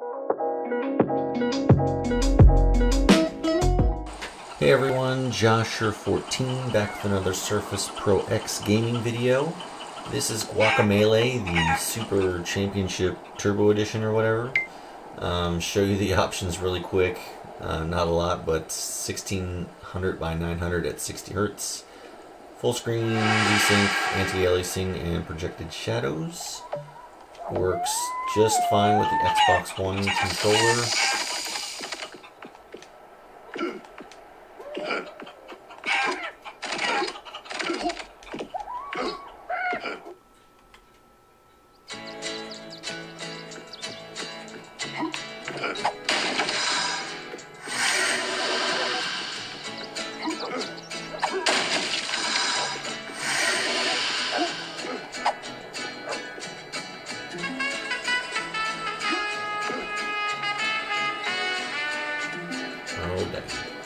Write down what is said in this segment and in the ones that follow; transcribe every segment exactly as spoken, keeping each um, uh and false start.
Hey everyone, Josher fourteen back with another Surface Pro X gaming video. This is Guacamelee, the Super Championship Turbo Edition or whatever. Um, show you the options really quick. Uh, not a lot, but sixteen hundred by nine hundred at sixty hertz. Full screen, desync, anti-aliasing, and projected shadows. Works just fine with the Xbox One controller. Oh, dang.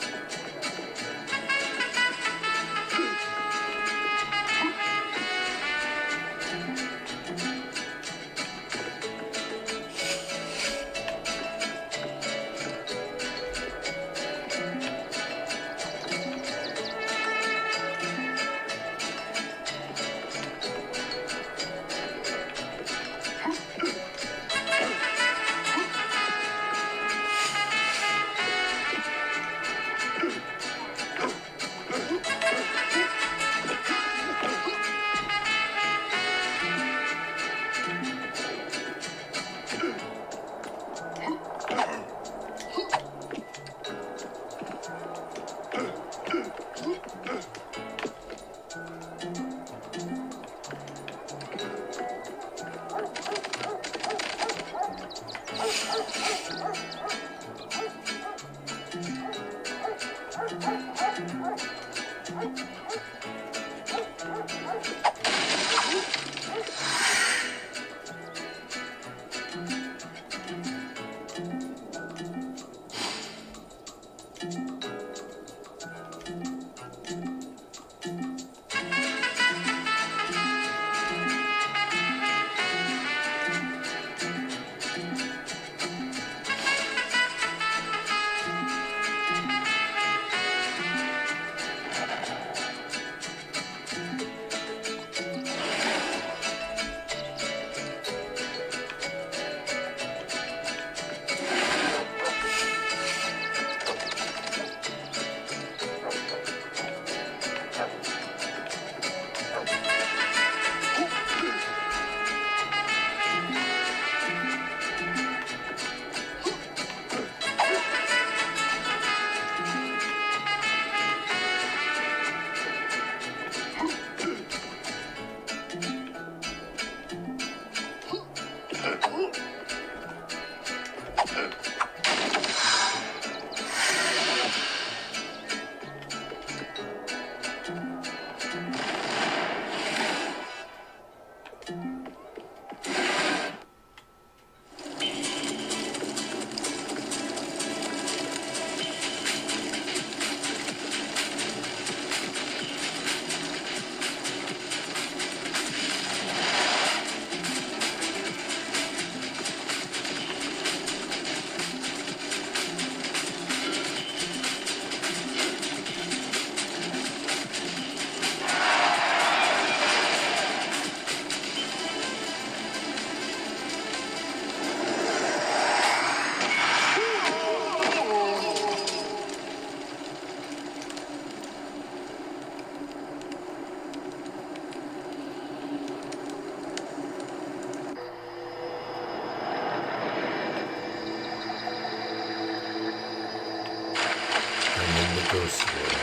And then the ghost world.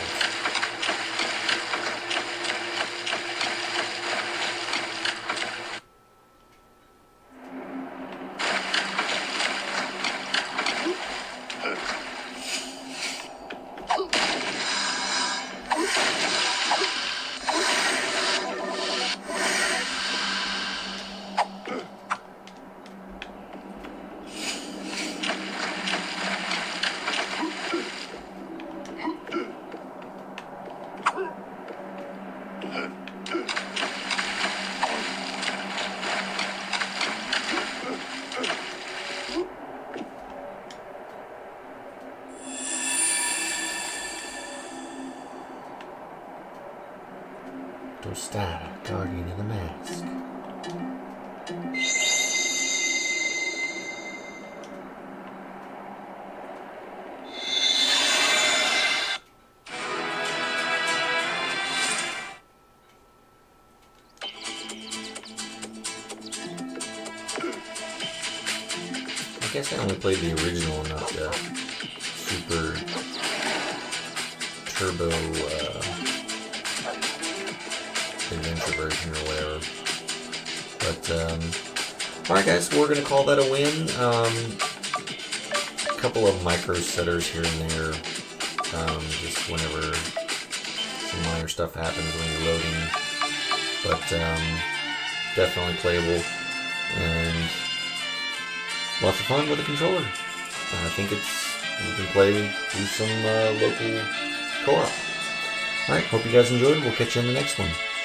Frostata, Guardian of the Mask. I guess I only played the original, not the super turbo uh, adventure version or whatever. But, um, alright guys, we're going to call that a win. Um, a couple of micro setters here and there, um, just whenever some minor stuff happens when you're loading. But, um, definitely playable, and lots of fun with the controller. Uh, I think it's, you can play through some uh, local co-op. Alright, hope you guys enjoyed. We'll catch you in the next one.